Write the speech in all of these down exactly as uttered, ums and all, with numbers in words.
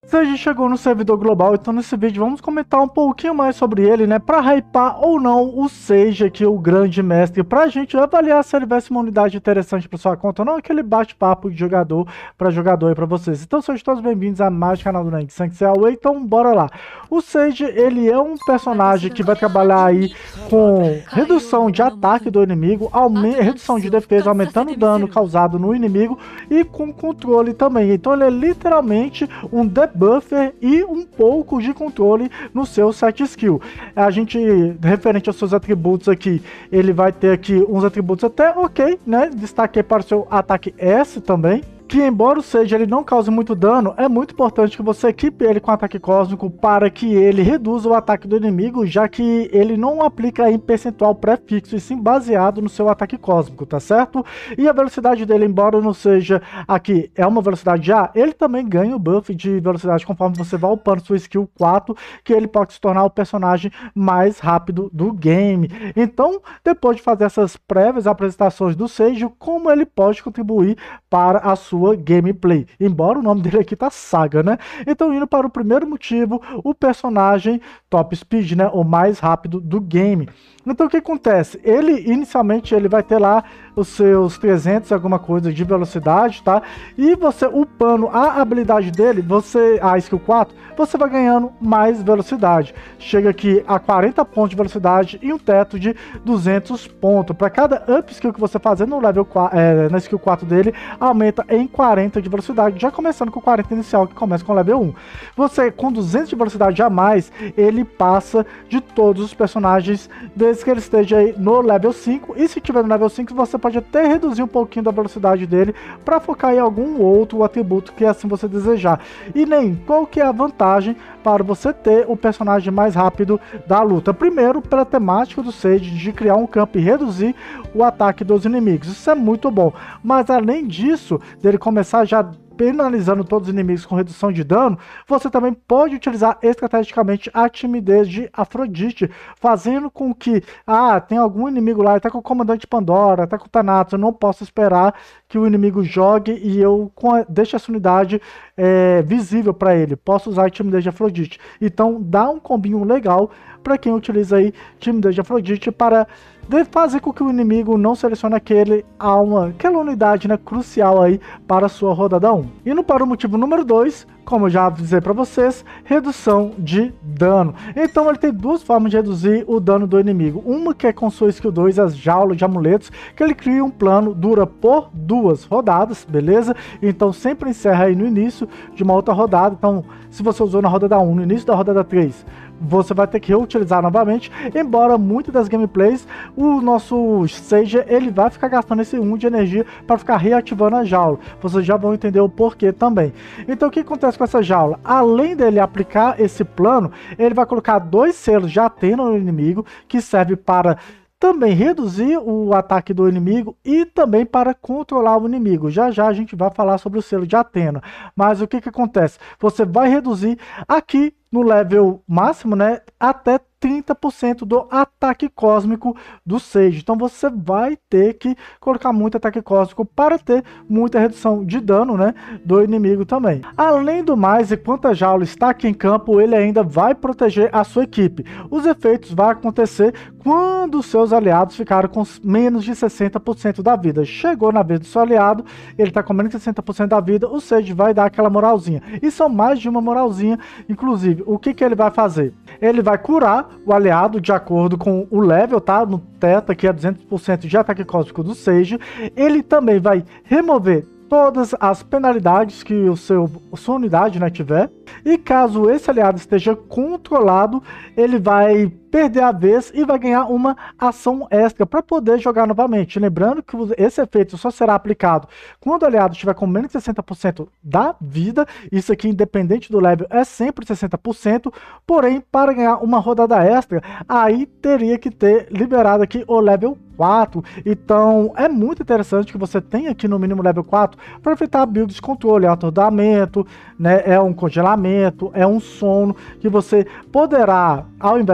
Sage chegou no servidor global, então nesse vídeo vamos comentar um pouquinho mais sobre ele, né? Pra hypar ou não o Sage aqui, o grande mestre, pra gente avaliar se ele vai ser uma unidade interessante pra sua conta ou não, aquele bate-papo de jogador pra jogador aí pra vocês. Então sejam todos bem-vindos a mais um canal do Neng Sanctuary, então bora lá. O Sage, ele é um personagem que vai trabalhar aí com redução de ataque do inimigo, redução de defesa, aumentando o dano causado no inimigo e com controle também. Então ele é literalmente um debuffer e um pouco de controle no seu set skill. A gente, referente aos seus atributos aqui, ele vai ter aqui uns atributos até ok, né? Destaque para o seu ataque S também, que embora o Sage ele não cause muito dano, é muito importante que você equipe ele com ataque cósmico para que ele reduza o ataque do inimigo, já que ele não aplica em percentual pré-fixo e sim baseado no seu ataque cósmico, tá certo? E a velocidade dele, embora não seja aqui, é uma velocidade A, ele também ganha o buff de velocidade conforme você vai upando sua skill quatro, que ele pode se tornar o personagem mais rápido do game. Então, depois de fazer essas prévias apresentações do Sage, como ele pode contribuir para a sua gameplay, embora o nome dele aqui tá Saga, né? Então, indo para o primeiro motivo, o personagem top speed, né, o mais rápido do game. Então o que acontece? Ele inicialmente ele vai ter lá os seus trezentos alguma coisa de velocidade, tá? E você upando a habilidade dele, você a skill quatro, você vai ganhando mais velocidade. Chega aqui a quarenta pontos de velocidade e um teto de duzentos pontos. Para cada up skill que você fazer no level quatro, é, na skill quatro dele, aumenta em quarenta de velocidade, já começando com quarenta inicial, que começa com level um. Você com duzentos de velocidade a mais, ele passa de todos os personagens desde que ele esteja aí no level cinco, e se tiver no level cinco, você pode até reduzir um pouquinho da velocidade dele para focar em algum outro atributo que assim você desejar. E nem qual que é a vantagem para você ter o personagem mais rápido da luta? Primeiro, pela temática do Sage de criar um campo e reduzir o ataque dos inimigos, isso é muito bom, mas além disso, dele começar já penalizando todos os inimigos com redução de dano, você também pode utilizar estrategicamente a timidez de Afrodite, fazendo com que, ah, tem algum inimigo lá, tá com o Comandante Pandora, tá com o Thanatos, eu não posso esperar que o inimigo jogue e eu deixe essa unidade é, visível para ele, posso usar a timidez de Afrodite. Então dá um combinho legal para quem utiliza aí timidez de Afrodite para de fazer com que o inimigo não selecione aquele alma, aquela unidade, né, crucial aí para a sua rodada um. Indo para o motivo número dois, como eu já avisei para vocês, redução de dano. Então ele tem duas formas de reduzir o dano do inimigo. Uma que é com sua skill dois, as jaulas de amuletos, que ele cria um plano, dura por duas rodadas, beleza? Então sempre encerra aí no início de uma outra rodada. Então se você usou na rodada um, no início da rodada três, você vai ter que reutilizar novamente, embora muitas das gameplays, o nosso Sage, ele vai ficar gastando esse um de energia para ficar reativando a jaula. Vocês já vão entender o porquê também. Então o que acontece com essa jaula? Além dele aplicar esse plano, ele vai colocar dois selos de Athena no inimigo, que serve para também reduzir o ataque do inimigo e também para controlar o inimigo. Já já a gente vai falar sobre o selo de Athena. Mas o que que acontece? Você vai reduzir aqui no level máximo, né, até trinta por cento do ataque cósmico do Sage. Então você vai ter que colocar muito ataque cósmico para ter muita redução de dano, né, do inimigo também. Além do mais, enquanto a jaula está aqui em campo, ele ainda vai proteger a sua equipe. Os efeitos vão acontecer quando os seus aliados ficaram com menos de sessenta por cento da vida. Chegou na vez do seu aliado, ele está com menos de sessenta por cento da vida, o Sage vai dar aquela moralzinha. E são mais de uma moralzinha, inclusive. O que que ele vai fazer? Ele vai curar o aliado de acordo com o level, tá? No teto aqui é duzentos por cento de ataque cósmico do Sage. Ele também vai remover todas as penalidades que o seu sua unidade, né, tiver. E caso esse aliado esteja controlado, ele vai perder a vez e vai ganhar uma ação extra para poder jogar novamente. Lembrando que esse efeito só será aplicado quando o aliado estiver com menos de sessenta por cento da vida. Isso aqui, independente do level, é sempre sessenta por cento. Porém, para ganhar uma rodada extra, aí teria que ter liberado aqui o level quatro. Então, é muito interessante que você tenha aqui no mínimo level quatro para enfrentar builds de controle, é um atordoamento, né, é um congelamento, é um sono, que você poderá, ao invés de perder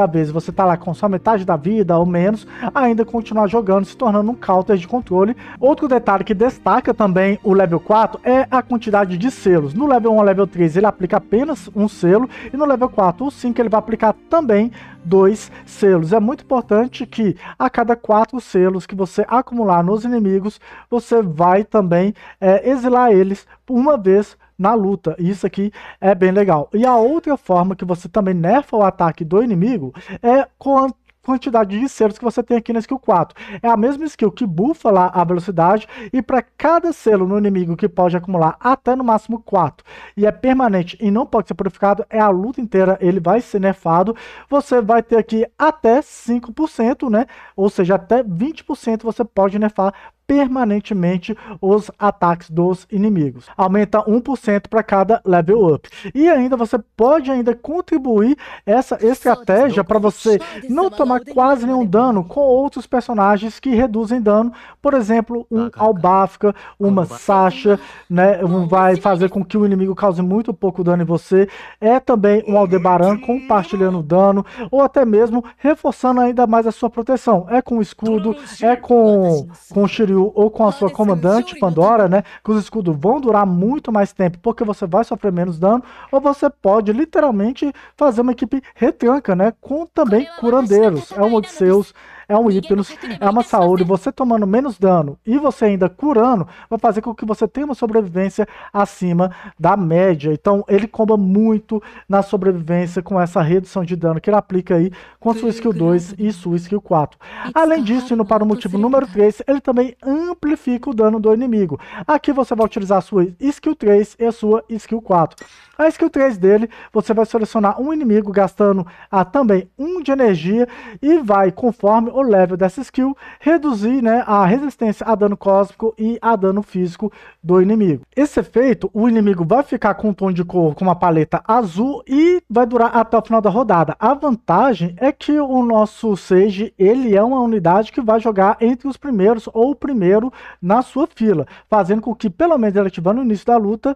às vezes você tá lá com só metade da vida ou menos, ainda continuar jogando, se tornando um counter de controle. Outro detalhe que destaca também o level quatro é a quantidade de selos. No level um ao level três ele aplica apenas um selo, e no level quatro ou cinco ele vai aplicar também dois selos. É muito importante que a cada quatro selos que você acumular nos inimigos, você vai também é, exilar eles uma vez na luta. Isso aqui é bem legal. E a outra forma que você também nerfa o ataque do inimigo é com a quantidade de selos que você tem aqui na skill quatro. É a mesma skill que buffa lá a velocidade, e para cada selo no inimigo que pode acumular até no máximo quatro, e é permanente e não pode ser purificado, é a luta inteira, ele vai ser nerfado. Você vai ter aqui até cinco por cento, né? Ou seja, até vinte por cento você pode nerfar permanentemente os ataques dos inimigos. Aumenta um por cento para cada level up. E ainda você pode ainda contribuir essa estratégia para você não tomar quase nenhum dano com outros personagens que reduzem dano. Por exemplo, um Albafka, uma Sasha, né, vai fazer com que o inimigo cause muito pouco dano em você. É também um Aldebaran compartilhando dano, ou até mesmo reforçando ainda mais a sua proteção. É com escudo, é com, com Shiryu ou com a sua comandante Pandora, né, que os escudos vão durar muito mais tempo, porque você vai sofrer menos dano, ou você pode literalmente fazer uma equipe retranca, né, com também curandeiros. É um Odisseus, é um Hypnos, é uma Saori. Você tomando menos dano e você ainda curando, vai fazer com que você tenha uma sobrevivência acima da média. Então ele comba muito na sobrevivência com essa redução de dano que ele aplica aí com sua skill dois e sua skill quatro. Além disso, indo para o motivo número três, ele também amplifica o dano do inimigo. Aqui você vai utilizar a sua skill três e a sua skill quatro. A skill três dele, você vai selecionar um inimigo gastando ah, também um de energia, e vai, conforme o level dessa skill, reduzir, né, a resistência a dano cósmico e a dano físico do inimigo. Esse efeito, o inimigo vai ficar com um tom de cor com uma paleta azul e vai durar até o final da rodada. A vantagem é que o nosso Sage, ele é uma unidade que vai jogar entre os primeiros ou o primeiro na sua fila, fazendo com que, pelo menos ele ativando no início da luta,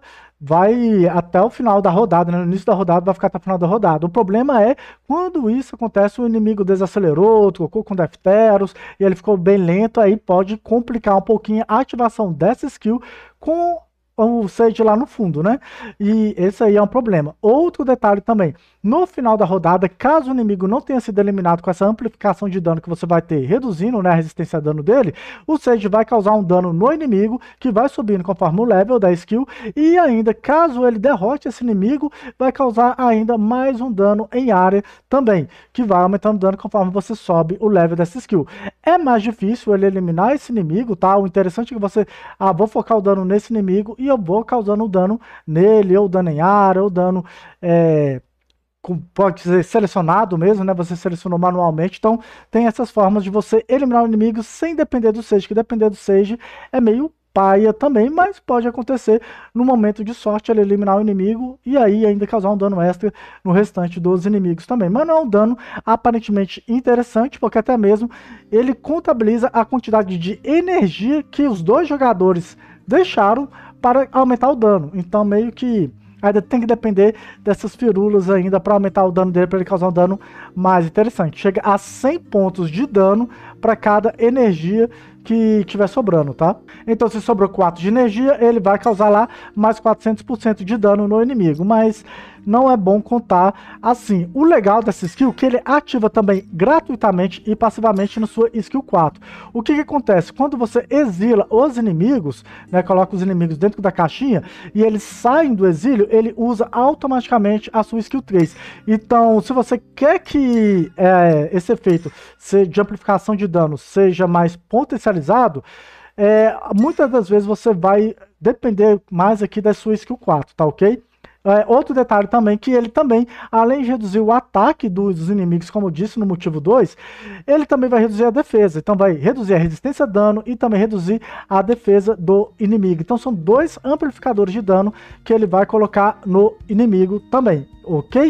vai até o final da rodada, né? No início da rodada vai ficar até o final da rodada. O problema é quando isso acontece, o inimigo desacelerou, trocou com Defteros e ele ficou bem lento, aí pode complicar um pouquinho a ativação dessa skill com o Sage lá no fundo, né? E esse aí é um problema. Outro detalhe também, no final da rodada, caso o inimigo não tenha sido eliminado com essa amplificação de dano que você vai ter, reduzindo, né, a resistência a dano dele, o Sage vai causar um dano no inimigo, que vai subindo conforme o level da skill, e ainda, caso ele derrote esse inimigo, vai causar ainda mais um dano em área também, que vai aumentando o dano conforme você sobe o level dessa skill. É mais difícil ele eliminar esse inimigo, tá? O interessante é que você, ah, vou focar o dano nesse inimigo, e eu vou causando dano nele, ou dano em área, ou dano é, com, pode ser selecionado mesmo, né? Você selecionou manualmente. Então tem essas formas de você eliminar o inimigo sem depender do Sage, que depender do Sage é meio paia também, mas pode acontecer no momento de sorte ele eliminar o inimigo e aí ainda causar um dano extra no restante dos inimigos também. Mas não é um dano aparentemente interessante, porque até mesmo ele contabiliza a quantidade de energia que os dois jogadores deixaram para aumentar o dano. Então meio que ainda tem que depender dessas firulas ainda para aumentar o dano dele, para ele causar um dano mais interessante. Chega a cem pontos de dano para cada energia que tiver sobrando, tá? Então se sobrou quatro de energia, ele vai causar lá mais quatrocentos por cento de dano no inimigo, mas não é bom contar assim. O legal dessa skill é que ele ativa também gratuitamente e passivamente na sua skill quatro. O que que acontece? Quando você exila os inimigos, né, coloca os inimigos dentro da caixinha e eles saem do exílio, ele usa automaticamente a sua skill três. Então, se você quer que é, esse efeito de amplificação de dano seja mais potencializado, é, muitas das vezes você vai depender mais aqui da sua skill quatro, tá ok? É, outro detalhe também, que ele também, além de reduzir o ataque dos inimigos, como eu disse no motivo dois, ele também vai reduzir a defesa. Então vai reduzir a resistência a dano e também reduzir a defesa do inimigo. Então são dois amplificadores de dano que ele vai colocar no inimigo também, ok?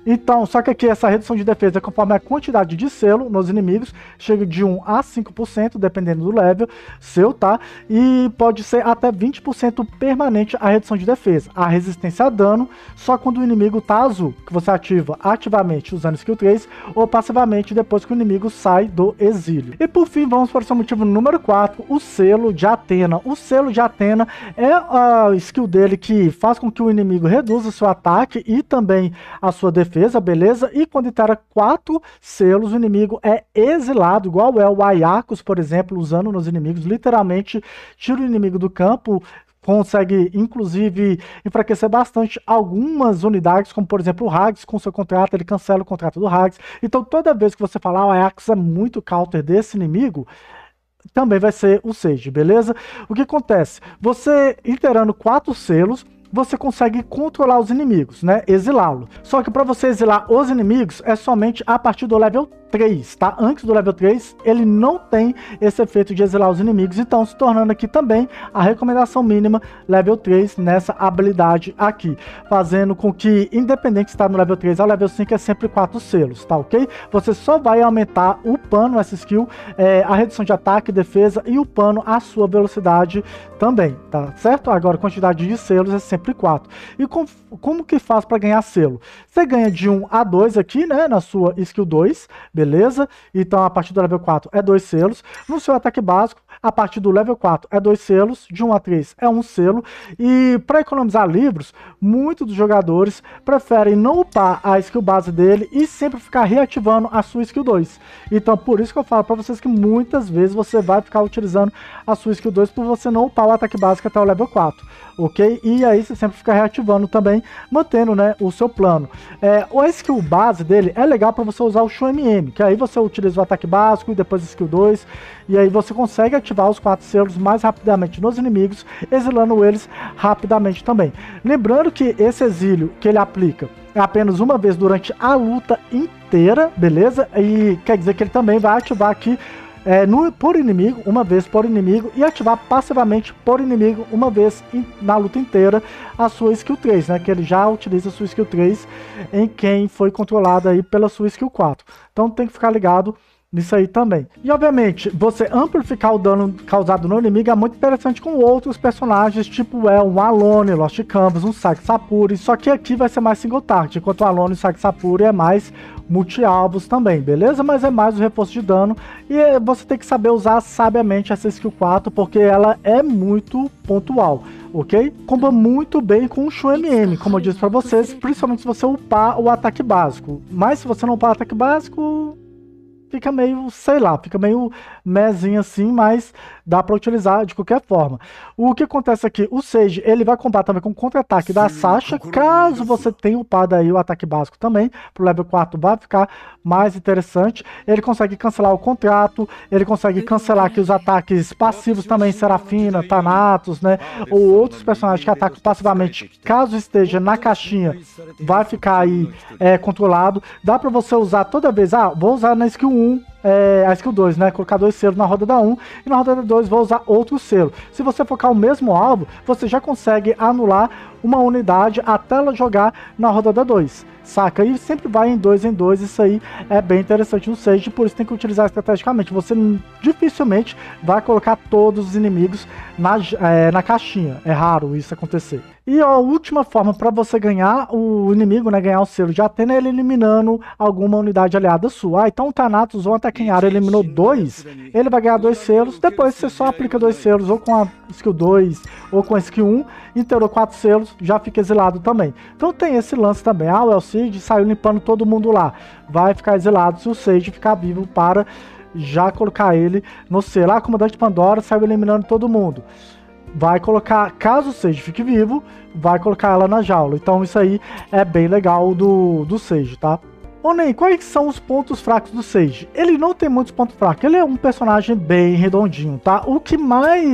Então, só que aqui essa redução de defesa é conforme a quantidade de selo nos inimigos, chega de um a cinco por cento, dependendo do level seu, tá? E pode ser até vinte por cento permanente a redução de defesa. A resistência a dano, só quando o inimigo tá azul, que você ativa ativamente usando skill três, ou passivamente depois que o inimigo sai do exílio. E por fim, vamos para o seu motivo número quatro, o selo de Athena. O selo de Athena é a skill dele que faz com que o inimigo reduza seu ataque e também a sua defesa. Defesa, beleza? E quando entrar quatro selos, o inimigo é exilado, igual é o Ayakos, por exemplo, usando nos inimigos, literalmente tira o inimigo do campo, consegue, inclusive, enfraquecer bastante algumas unidades, como, por exemplo, o Hags, com seu contrato, ele cancela o contrato do Hags. Então, toda vez que você falar, ah, o Ayakos é muito counter desse inimigo, também vai ser o Sage, beleza? O que acontece? Você, inteirando quatro selos, você consegue controlar os inimigos, né? Exilá-lo. Só que para você exilar os inimigos é somente a partir do level três, tá? Antes do level três, ele não tem esse efeito de exilar os inimigos, então se tornando aqui também a recomendação mínima level três nessa habilidade aqui, fazendo com que, independente se está no level três ou level cinco, é sempre quatro selos, tá ok? Você só vai aumentar o pano, essa skill, é, a redução de ataque, defesa e o pano, a sua velocidade também, tá certo? Agora, a quantidade de selos é sempre quatro. E com, como que faz para ganhar selo? Você ganha de um a dois aqui, né, na sua skill dois, beleza? Então, a partir do level quatro é dois selos. No seu ataque básico, a partir do level quatro é dois selos. De um a três é um selo. E para economizar livros, muitos dos jogadores preferem não upar a skill base dele e sempre ficar reativando a sua skill dois. Então, por isso que eu falo para vocês que muitas vezes você vai ficar utilizando a sua skill dois por você não upar o ataque básico até o level quatro. Ok? E aí você sempre fica reativando também, mantendo, né, o seu plano. É, a skill base dele é legal para você usar o Show M M, que aí você utiliza o ataque básico e depois a skill dois, e aí você consegue ativar os quatro selos mais rapidamente nos inimigos, exilando eles rapidamente também. Lembrando que esse exílio que ele aplica é apenas uma vez durante a luta inteira, beleza? E quer dizer que ele também vai ativar aqui É, no, por inimigo, uma vez por inimigo, e ativar passivamente por inimigo uma vez in, na luta inteira a sua skill três, né? Que ele já utiliza a sua skill três em quem foi controlado aí pela sua skill quatro. Então tem que ficar ligado nisso aí também. E obviamente, você amplificar o dano causado no inimigo é muito interessante com outros personagens, tipo é um Alone, Lost Canvas, um Saque Sapuri, só que aqui vai ser mais single target, enquanto o Alone e o Saque Sapuri é mais multi-alvos também, beleza? Mas é mais o reforço de dano e você tem que saber usar sabiamente essa skill quatro, porque ela é muito pontual, ok? Comba muito bem com o Show M M, como eu disse pra vocês, principalmente se você upar o ataque básico. Mas se você não upar o ataque básico, fica meio, sei lá, fica meio mezinho assim, mas dá para utilizar de qualquer forma. O que acontece aqui, o Sage, ele vai combater também com o contra-ataque da Sasha, caso você tenha upado aí o ataque básico também, pro level quatro vai ficar mais interessante. Ele consegue cancelar o contrato, ele consegue cancelar aqui os ataques passivos também, Serafina, Thanatos, né, ou outros personagens que atacam passivamente, caso esteja na caixinha, vai ficar aí é, controlado. Dá para você usar toda vez, ah, vou usar na skill um, É, a skill dois, né? Colocar dois selos na roda da um e na roda da dois vou usar outro selo. Se você focar o mesmo alvo, você já consegue anular uma unidade até ela jogar na roda da dois. Saca? E sempre vai em dois em dois, isso aí é bem interessante no Sage, por isso tem que utilizar estrategicamente. Você dificilmente vai colocar todos os inimigos na, é, na caixinha, é raro isso acontecer. E a última forma para você ganhar o inimigo, né, ganhar o selo de Athena, é ele eliminando alguma unidade aliada sua. Ah, então o Thanatos ou o ataque em área eliminou dois, ele vai ganhar dois selos, depois você só aplica dois selos, ou com a skill dois, ou com a skill um, inteirou quatro selos, já fica exilado também. Então tem esse lance também, ah, o Elcid saiu limpando todo mundo lá, vai ficar exilado se o Sage ficar vivo para já colocar ele no selo. Ah, comandante Pandora saiu eliminando todo mundo, vai colocar, caso o Sage fique vivo, vai colocar ela na jaula. Então isso aí é bem legal do, do Sage, tá? Ô Ney, quais são os pontos fracos do Sage? Ele não tem muitos pontos fracos, ele é um personagem bem redondinho, tá? O que mais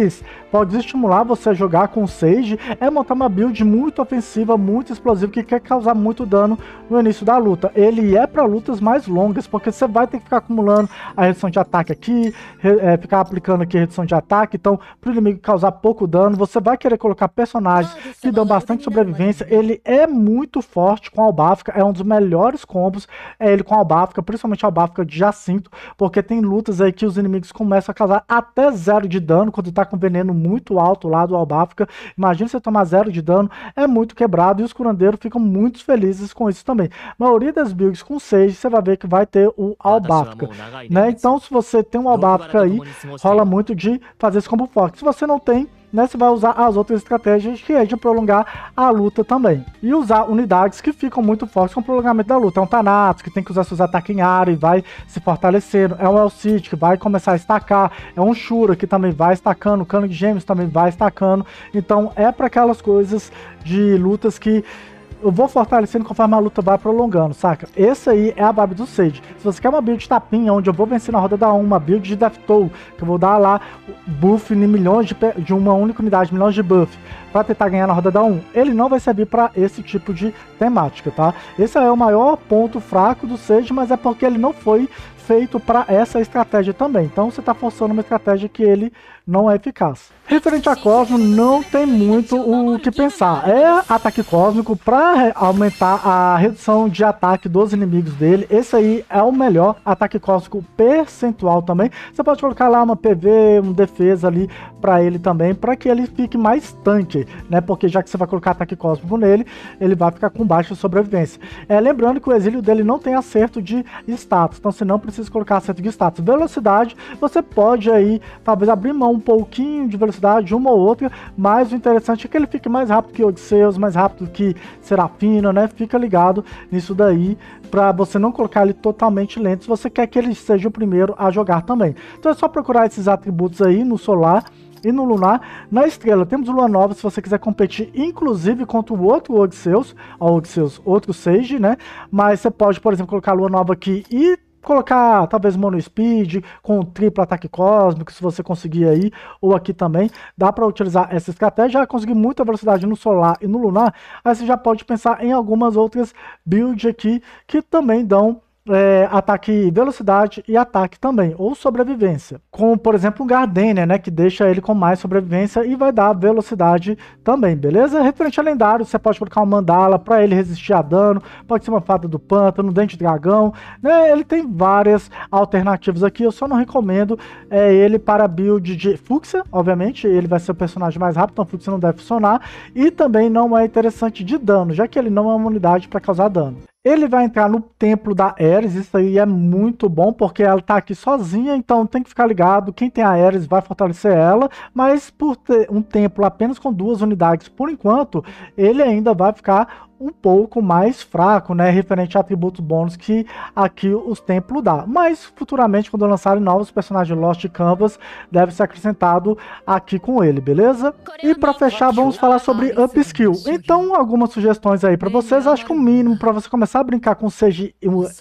pode estimular você a jogar com o Sage é montar uma build muito ofensiva, muito explosiva, que quer causar muito dano no início da luta. Ele é para lutas mais longas, porque você vai ter que ficar acumulando a redução de ataque aqui, é, ficar aplicando aqui a redução de ataque, então para o inimigo causar pouco dano, você vai querer colocar personagens que dão bastante sobrevivência. Ele é muito forte com a Albáfica, é um dos melhores combos, é ele com a Albáfica, principalmente a Albáfica de Jacinto, porque tem lutas aí que os inimigos começam a causar até zero de dano, quando tá com veneno muito alto lá do Albáfica. Imagina você tomar zero de dano, é muito quebrado, e os curandeiros ficam muito felizes com isso também. A maioria das builds com Sage, você vai ver que vai ter o Albáfica, né? Então se você tem um Albáfica aí, rola muito de fazer esse combo forte. Se você não tem, né, você vai usar as outras estratégias, que é de prolongar a luta também. E usar unidades que ficam muito fortes com o prolongamento da luta. É um Thanatos, que tem que usar seus ataques em área e vai se fortalecendo. É um Elcid, que vai começar a estacar. É um Shura, que também vai estacando. O Cano de Gêmeos também vai estacando. Então é para aquelas coisas de lutas que eu vou fortalecendo conforme a luta vai prolongando, saca? Esse aí é a vibe do Sage. Se você quer uma build de tapinha, onde eu vou vencer na roda da um, uma build de Death Toll, que eu vou dar lá buff em milhões de, de uma única unidade, milhões de buff, para tentar ganhar na roda da um, ele não vai servir para esse tipo de temática, tá? Esse é o maior ponto fraco do Sage, mas é porque ele não foi feito para essa estratégia também. Então você está forçando uma estratégia que ele não é eficaz. Referente a Cosmo, não tem muito o que pensar. É ataque cósmico para aumentar a redução de ataque dos inimigos dele. Esse aí é o melhor ataque cósmico percentual também. Você pode colocar lá uma P V, uma defesa ali para ele também, para que ele fique mais tanque, né? Porque já que você vai colocar ataque cósmico nele, ele vai ficar com baixa sobrevivência. É, lembrando que o exílio dele não tem acerto de status, então você não precisa colocar acerto de status. Velocidade, você pode aí talvez abrir mão um pouquinho de velocidade, uma ou outra, mas o interessante é que ele fique mais rápido que Odisseus, mais rápido que Serafina, né? Fica ligado nisso daí, para você não colocar ele totalmente lento, se você quer que ele seja o primeiro a jogar também. Então é só procurar esses atributos aí no Solar e no Lunar. Na Estrela temos o Lua Nova, se você quiser competir inclusive contra o outro Odisseus, ou Odisseus, outro Sage, né? Mas você pode, por exemplo, colocar a Lua Nova aqui e colocar talvez Mono Speed com triplo ataque cósmico, se você conseguir aí, ou aqui também, dá para utilizar essa estratégia. Já conseguir muita velocidade no Solar e no Lunar, aí você já pode pensar em algumas outras builds aqui que também dão É, ataque velocidade e ataque também, ou sobrevivência, como por exemplo o Gardenia, né, que deixa ele com mais sobrevivência e vai dar velocidade também, beleza? Referente a lendário, você pode colocar um Mandala para ele resistir a dano, pode ser uma Fada do Pântano, Dente de Dragão, né? Ele tem várias alternativas aqui, eu só não recomendo é, ele para build de Fúcsia, obviamente, ele vai ser o personagem mais rápido, então Fúcsia não deve funcionar, e também não é interessante de dano, já que ele não é uma unidade para causar dano. Ele vai entrar no templo da Ares, isso aí é muito bom, porque ela tá aqui sozinha, então tem que ficar ligado, quem tem a Ares vai fortalecer ela, mas por ter um templo apenas com duas unidades por enquanto, ele ainda vai ficar um pouco mais fraco, né, referente a atributos bônus que aqui os templos dá. Mas futuramente, quando lançarem novos personagens Lost Canvas, deve ser acrescentado aqui com ele, beleza? E para fechar, vamos falar sobre upskill. Então, algumas sugestões aí para vocês. Acho que o mínimo para você começar a brincar com C G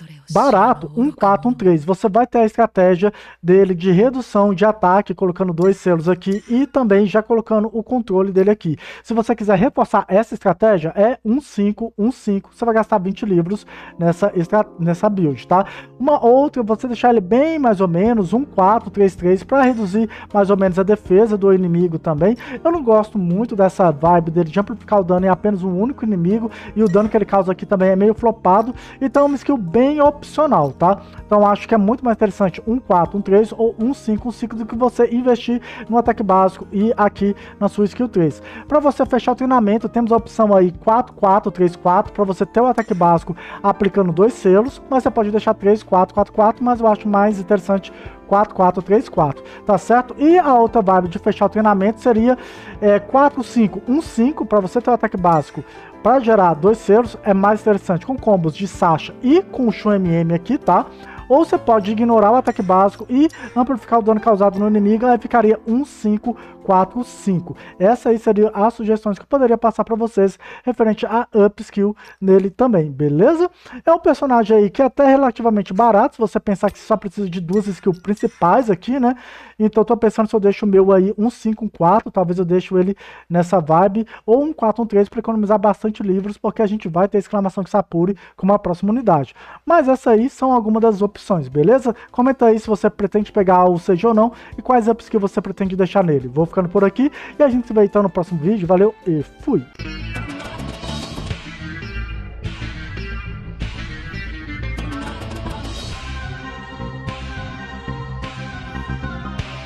barato, um quatro, um três. Você vai ter a estratégia dele de redução de ataque, colocando dois selos aqui e também já colocando o controle dele aqui. Se você quiser reforçar essa estratégia, é um cinco, um cinco, você vai gastar vinte livros nessa, nessa build, tá? Uma outra, você deixar ele bem mais ou menos, um quatro, três três, para reduzir mais ou menos a defesa do inimigo também. Eu não gosto muito dessa vibe dele de amplificar o dano em apenas um único inimigo, e o dano que ele causa aqui também é meio flopado, então é uma skill bem opcional, tá? Então acho que é muito mais interessante um quatro, um três ou um cinco, um cinco do que você investir no ataque básico e aqui na sua skill três. Para você fechar o treinamento, temos a opção aí quatro quatro, três quatro, para você ter o ataque básico aplicando dois selos, mas você pode deixar três quatro, quatro quatro, mas eu acho mais interessante quatro quatro, três quatro, tá certo? E a outra vibe de fechar o treinamento seria é, quatro cinco, um cinco, para você ter o ataque básico para gerar dois selos, é mais interessante com combos de Sasha e com o Shun M M aqui, tá? Ou você pode ignorar o ataque básico e amplificar o dano causado no inimigo, aí ficaria um cinco quatro, cinco. Essa aí seria as sugestões que eu poderia passar para vocês referente a upskill nele também, beleza? É um personagem aí que é até relativamente barato, se você pensar que só precisa de duas skills principais aqui, né? Então eu tô pensando se eu deixo o meu aí um cinco, um quatro, talvez eu deixo ele nessa vibe, ou um quatro, um três para economizar bastante livros, porque a gente vai ter exclamação que Sapuri como a próxima unidade. Mas essas aí são algumas das opções, beleza? Comenta aí se você pretende pegar o Sage ou não e quais ups que você pretende deixar nele. Vou ficando por aqui e a gente se vê então no próximo vídeo. Valeu e fui!